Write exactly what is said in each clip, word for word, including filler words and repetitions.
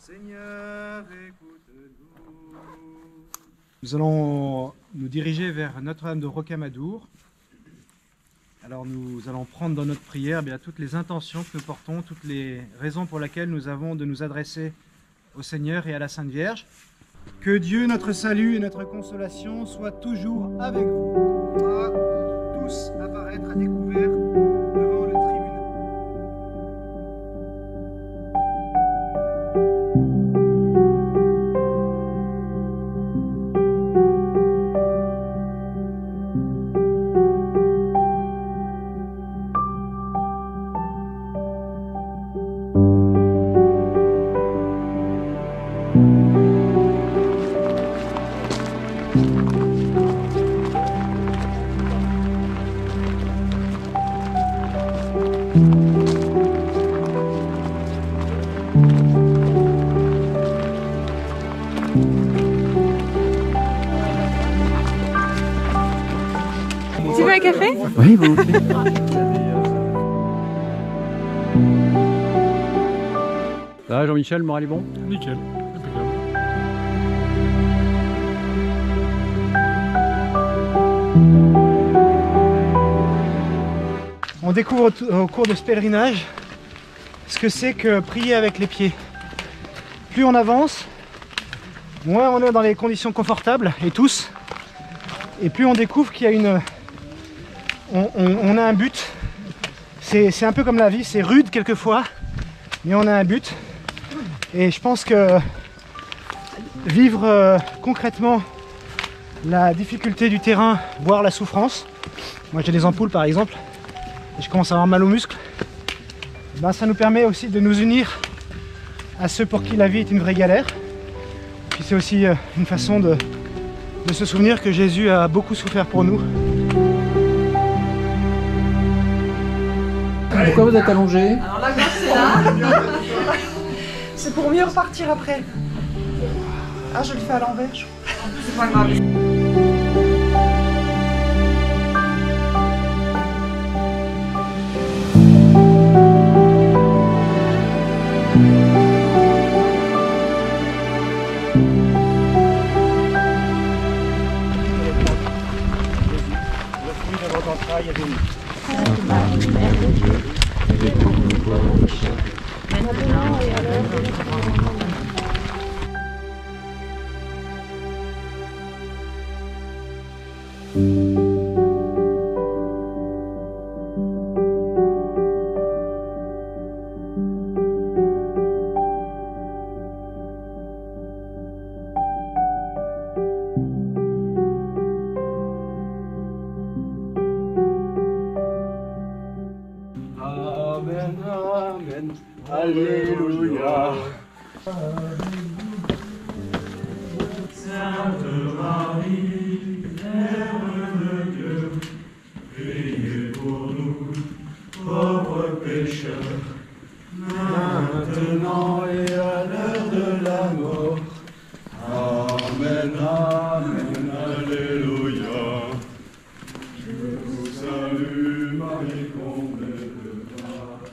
Seigneur, écoute-nous. Nous allons nous diriger vers Notre-Dame de Rocamadour. Alors nous allons prendre dans notre prière bien, toutes les intentions que nous portons, toutes les raisons pour lesquelles nous avons de nous adresser au Seigneur et à la Sainte Vierge. Que Dieu, notre salut et notre consolation, soient toujours avec vous. On va tous apparaître à découvert devant le tribunal. Tu veux un café? Oui, volontiers. Ça va Jean-Michel, le moral est bon? Nickel, impeccable. On découvre au cours de ce pèlerinage ce que c'est que prier avec les pieds. Plus on avance, moins on est dans les conditions confortables, et tous, et plus on découvre qu'il y a une... On, on, on a un but. C'est un peu comme la vie, c'est rude quelquefois, mais on a un but. Et je pense que vivre euh, concrètement la difficulté du terrain, voire la souffrance, moi j'ai des ampoules par exemple, et je commence à avoir mal aux muscles, ben, ça nous permet aussi de nous unir à ceux pour qui la vie est une vraie galère. Puis c'est aussi euh, une façon de, de se souvenir que Jésus a beaucoup souffert pour nous. Pourquoi vous êtes allongé? Alors la gauche c'est là. C'est pour mieux repartir après. Ah, je le fais à l'envers, je crois. En plus c'est pas grave. Le fruit de votre entraille est béni. Amen, amen, alléluia. Sainte Marie, Mère de Dieu, priez pour nous, pauvres pécheurs, maintenant et à l'heure de la mort. Amen, amen, alléluia. Je vous salue, Marie, comblée de grâce.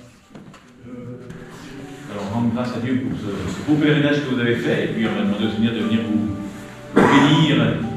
Alors, rendre grâce à Dieu pour ce, ce beau pèlerinage que vous avez fait, et puis on a demandé au Seigneur de venir vous bénir